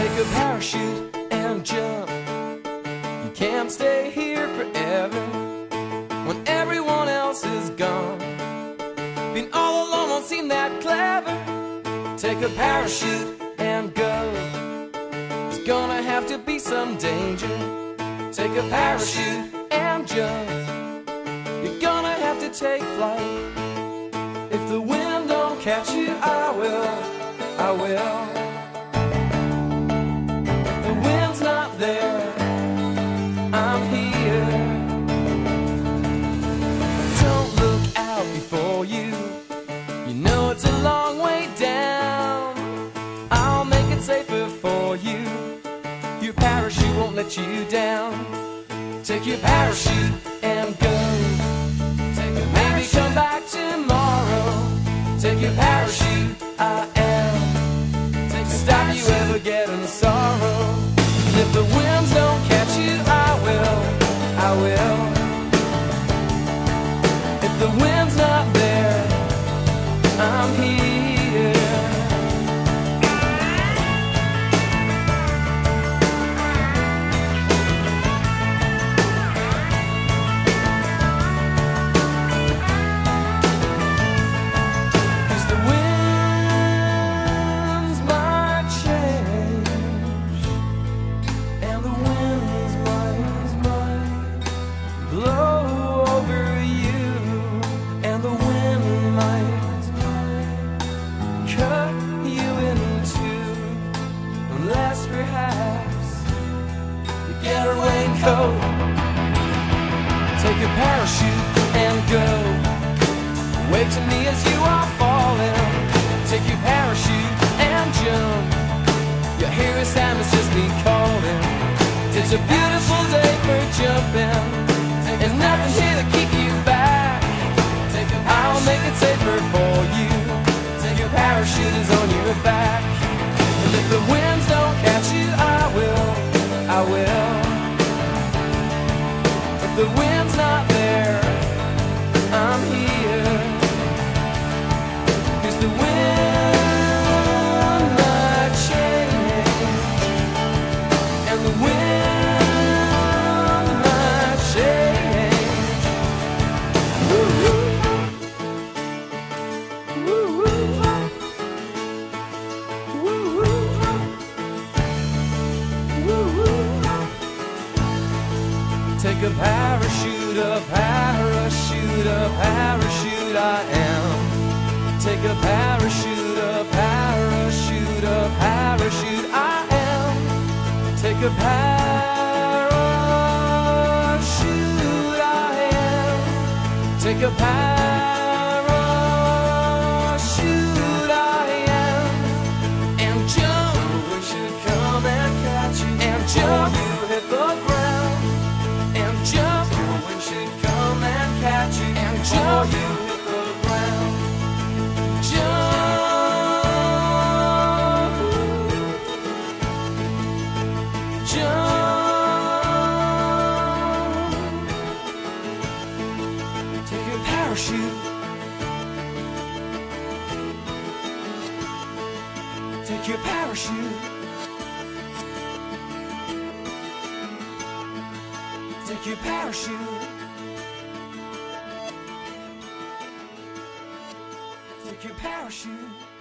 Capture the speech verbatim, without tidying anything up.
Take a parachute and jump. You can't stay here forever when everyone else is gone. Being all alone won't seem that clever. Take a parachute and go. There's gonna have to be some danger. Take a parachute and jump. You're gonna have to take flight. If the wind don't catch you, I will, I will. If the wind's not there, I'm here. Don't look out before you. You know it's a long way down. I'll make it safer for you. Your parachute won't let you down. Take your parachute and go. Take a Maybe come back tomorrow. Take your parachute, I am. Take to stop you ever getting sorrow. And if the winds don't catch you, I will, I will. If the wind's not there, I'm here. Get a raincoat, take a parachute and go. Wave to me as you are falling. Take your parachute and jump. You hear a sound, it's just me calling. It's a beautiful day for jumping. There's nothing here to keep you back. I'll make it safer for you. Your parachute is on your back. And if the winds don't catch you, I will, I will. If the wind's not there, I'm here. 'Cause the wind might change, and the wind might change. Woo-hoo. Take a parachute, a parachute, a parachute, I am. Take a parachute, a parachute, a parachute, I am. Take a parachute, I am. Take a parachute, I am. And jump, we should come and catch you. And jump, you hit the ground. And jump, we should come and catch you. And jump, you hit the ground. Jump, jump. Take your parachute. Take your parachute. Take your parachute. Take your parachute.